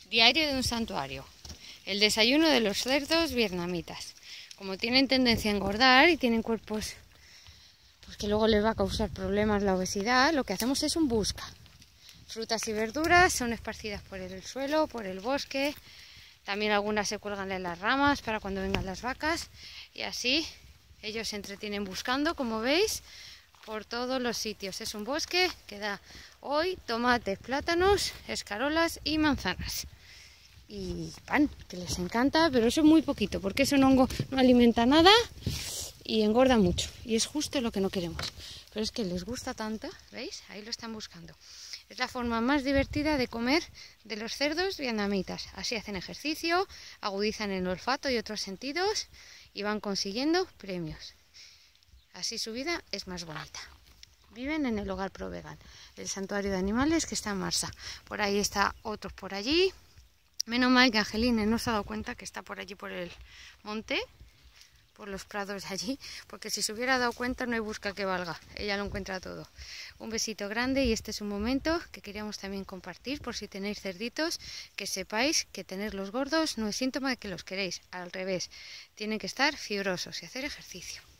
Diario de un santuario. El desayuno de los cerdos vietnamitas. Como tienen tendencia a engordar y tienen cuerpos pues que luego les va a causar problemas la obesidad, lo que hacemos es un busca. Frutas y verduras son esparcidas por el suelo, por el bosque. También algunas se cuelgan en las ramas para cuando vengan las vacas. Y así ellos se entretienen buscando, como veis, por todos los sitios. Es un bosque que da hoy tomates, plátanos, escarolas y manzanas. Y pan, que les encanta, pero eso es muy poquito, porque eso no alimenta nada y engorda mucho. Y es justo lo que no queremos. Pero es que les gusta tanto, ¿veis? Ahí lo están buscando. Es la forma más divertida de comer de los cerdos vietnamitas. Así hacen ejercicio, agudizan el olfato y otros sentidos y van consiguiendo premios. Así su vida es más bonita. Viven en el Hogar Pro Vegan, el santuario de animales que está en Marsa. Por ahí está otros por allí. Menos mal que Angeline no se ha dado cuenta que está por allí por el monte, por los prados de allí, porque si se hubiera dado cuenta no hay busca que valga, ella lo encuentra todo. Un besito grande y este es un momento que queríamos también compartir por si tenéis cerditos, que sepáis que tenerlos gordos no es síntoma de que los queréis, al revés, tienen que estar fibrosos y hacer ejercicio.